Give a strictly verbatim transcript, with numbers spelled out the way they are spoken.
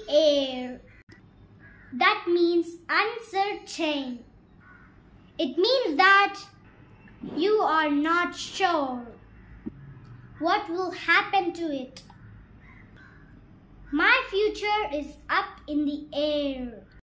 air. That means uncertain. It means that you are not sure what will happen to it. My future is up in the air.